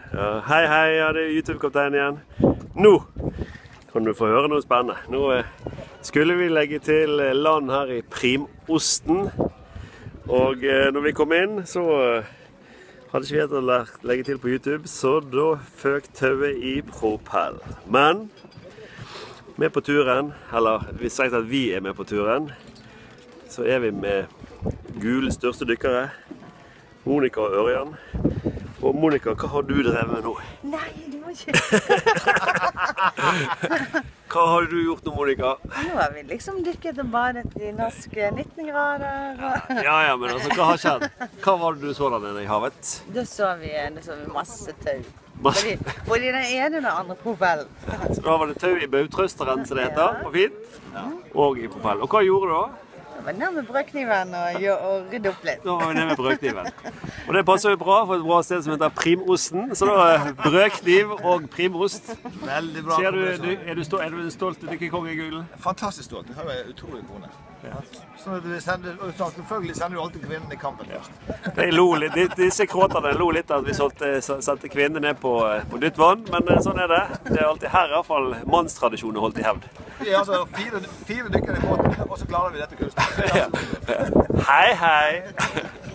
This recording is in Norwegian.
Ja, hei, hei, ja, det er YouTube-kaptein igjen. Nå kan du få høre noe spennende. Nå skulle vi legge til land her i Primosten. Og når vi kom inn, så hadde ikke vi hatt å legge til på YouTube, så da føk tauet i propell. Men med på turen, eller hvis sagt at vi er med på turen, så er vi med Gules største dykkere, Monica og Ørjan. Og Monica, hva har du drevet med nå? Nei, du må ikke. Hva har du gjort nå, Monica? Nå har vi liksom dykket og badet i norske 19 grader. Ja, men altså, hva har skjedd? Hva var det du så der nede i havet? Da så vi masse tau. Både i den ene og den andre propellen. Så da var det tau i bautrøsteren, som det heter, på fint, og i propell. Og hva gjorde du da? Jeg var nær med brødkniven og rydde opp litt. Da var vi nede med brødkniven. Og det passer jo bra for et bra sted som heter Primosten. Så da brødkniv og primost. Veldig bra. Er du stolt dykkerkonge, Gulen? Fantastisk stolt. Du har jo en utrolig kone. Så selvfølgelig sender du alltid kvinnen i kampen først. Disse kråterne lo litt at vi satte kvinnene ned på dytt vann, men sånn er det. Det er alltid her i hvert fall mannstradisjonen holdt i hevd. Vi er altså fire dykkere i båten, og så klarer vi dette kunsten. Hei, hei!